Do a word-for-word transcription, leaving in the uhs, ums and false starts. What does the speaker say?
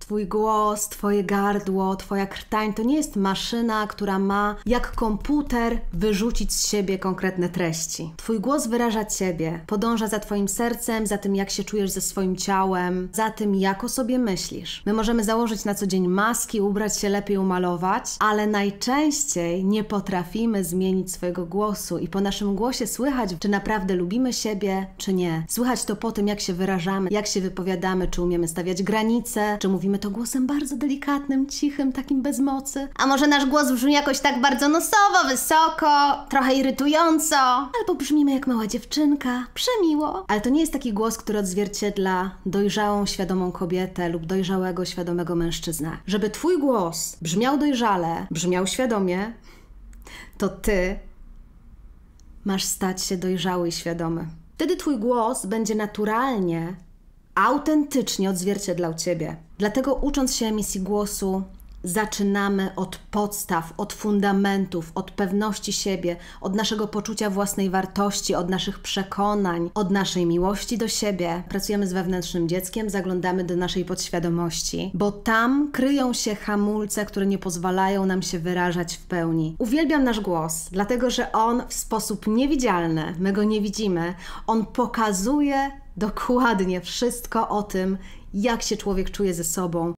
Twój głos, twoje gardło, twoja krtań to nie jest maszyna, która ma jak komputer wyrzucić z siebie konkretne treści. Twój głos wyraża ciebie, podąża za twoim sercem, za tym, jak się czujesz ze swoim ciałem, za tym, jak o sobie myślisz. My możemy założyć na co dzień maski, ubrać się lepiej, umalować, ale najczęściej nie potrafimy zmienić swojego głosu i po naszym głosie słychać, czy naprawdę lubimy siebie, czy nie. Słychać to po tym, jak się wyrażamy, jak się wypowiadamy, czy umiemy stawiać granice, czy mówimy to głosem bardzo delikatnym, cichym, takim bez mocy. A może nasz głos brzmi jakoś tak bardzo nosowo, wysoko, trochę irytująco, albo brzmimy jak mała dziewczynka, przemiło. Ale to nie jest taki głos, który odzwierciedla dojrzałą, świadomą kobietę lub dojrzałego, świadomego mężczyznę. Żeby twój głos brzmiał dojrzale, brzmiał świadomie, to ty masz stać się dojrzały i świadomy. Wtedy twój głos będzie naturalnie, autentycznie odzwierciedlał ciebie. Dlatego ucząc się emisji głosu, zaczynamy od podstaw, od fundamentów, od pewności siebie, od naszego poczucia własnej wartości, od naszych przekonań, od naszej miłości do siebie. Pracujemy z wewnętrznym dzieckiem, zaglądamy do naszej podświadomości, bo tam kryją się hamulce, które nie pozwalają nam się wyrażać w pełni. Uwielbiam nasz głos, dlatego że on w sposób niewidzialny, my go nie widzimy, on pokazuje dokładnie wszystko o tym, jak się człowiek czuje ze sobą.